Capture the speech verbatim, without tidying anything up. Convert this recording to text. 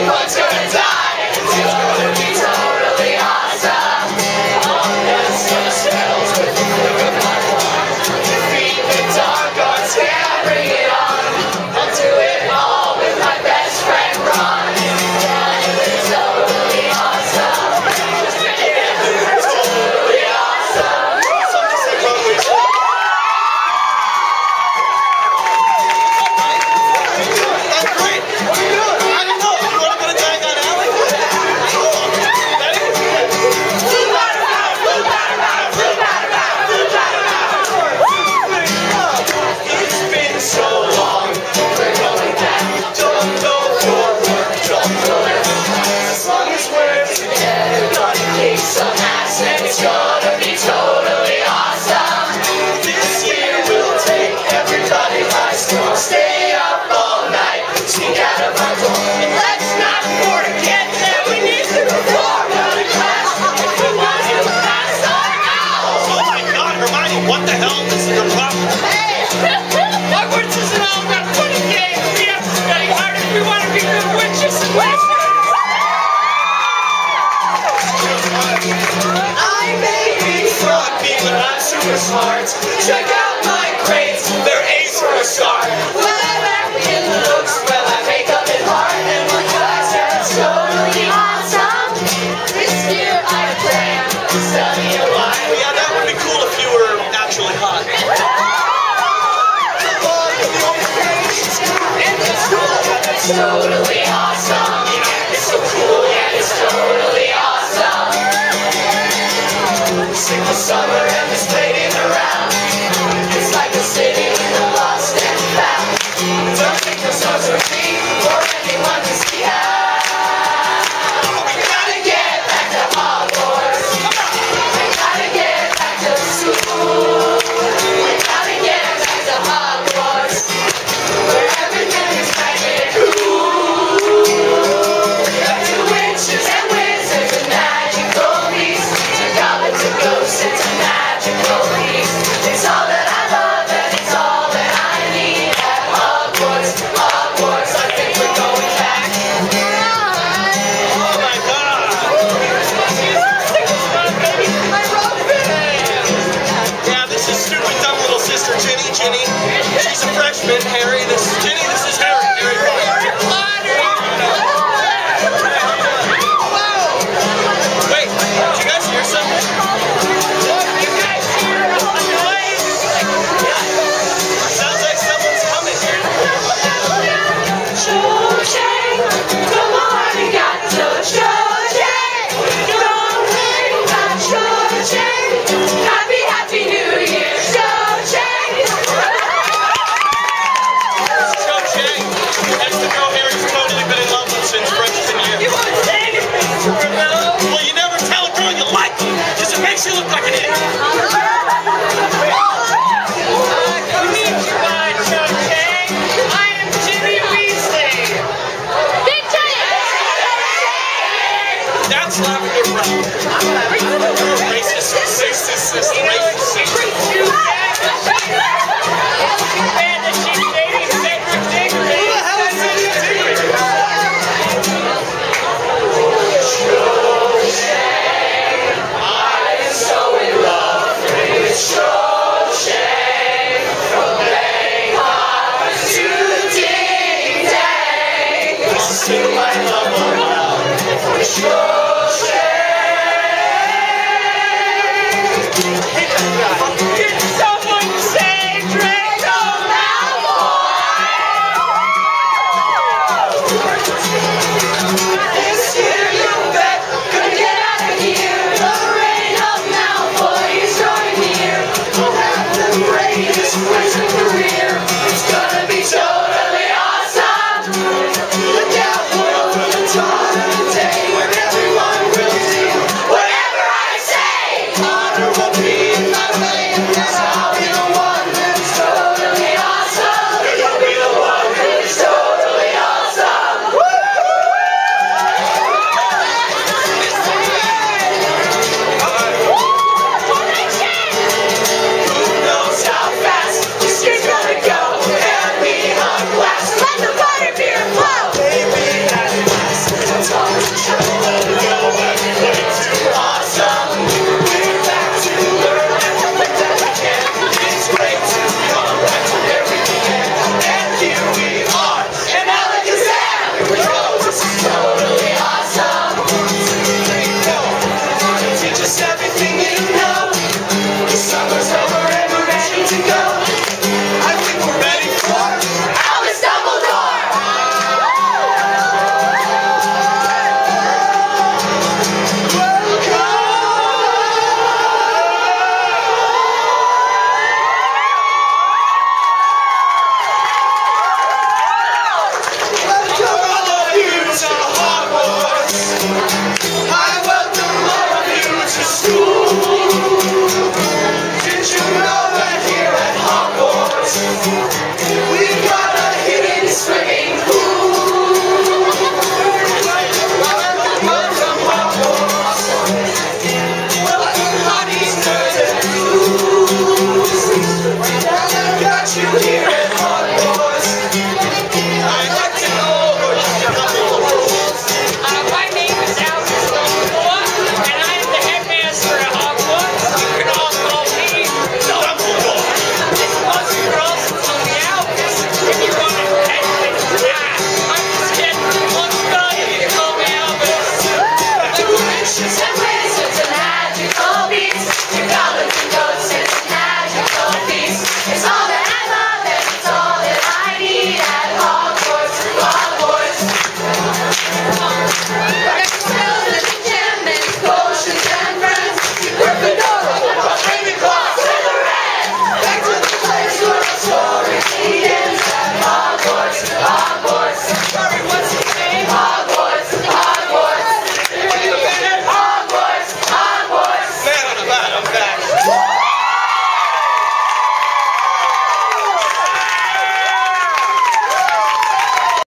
One's gonna die, it's gonna be totally awesome. All this gonna spells with the flick of my wand. Defeat the dark arts, yeah, bring it on. I'll do it all with my best friend Ron. Yeah, it's totally awesome. Yeah, it's totally awesome. Some ass and it's gonna be totally awesome. This year we'll take everybody by storm. Stay up all night, sneak out of our door. And let's not forget that we need to perform out of class if we want to pass our out. Oh my God, Hermione, what the hell is your problem? Hey, Hogwarts isn't all about fun and games. We have to study hard if we want to be good witches and wizards. I may be froggy, but I'm super smart. Check out my grades, they're A's for a start. When I'm acting looks, well I make up in heart. And my class, yeah, it's totally awesome. This year I plan to study a lot. Well, yeah, that would be cool if you were actually hot. And it's cool, it's totally awesome. It's so cool, yeah, it's totally awesome. Sing the summer and it's playing around. It's like a city with a lost and found. Don't think the stars are free for anyone to see how. We gotta get back to Hogwarts. We gotta get back to school. We gotta get back to Hogwarts, where everything is magic cool. To witches and wizards and magical beasts, to goblins and ghosts, it's a magical beast. It's all that I love and it's all that I need at Hogwarts. Hogwarts, I think we're going back. Oh my God! Yeah, this is stupid, dumb little sister Ginny. Ginny, she's a freshman. Harry, this is Ginny. This is Harry. Harry Potter. Wait, did you guys hear something? You guys hear a noise? Sounds like someone's coming. Cho-chang, come on, we got to cho-chang. Don't worry about cho-chang. Happy, happy New Year, cho-chang. Cho Chang. That's the girl Harry's totally been in love with since freshman year. You won't say anything to her, though. Well, you never tell a girl you like them, because it makes you look like an idiot. You need to buy cho-chang. I am Ginny Weasley. Big time! That's lavender brown. Racist, racist, racist, You know, it's racist. secret too bad that she's too bad that she's dating Cedric Diggory. Who the hell is Cedric Diggory? I am so in love with Cho-chang. From Bangkok to Ding Dang. This is still my love around for Cho-chang. Can someone say Draco Malfoy? This year you bet, gonna get out of here. The reign of Malfoy is drawing near. We'll have the greatest wizard career. It's gonna be totally awesome.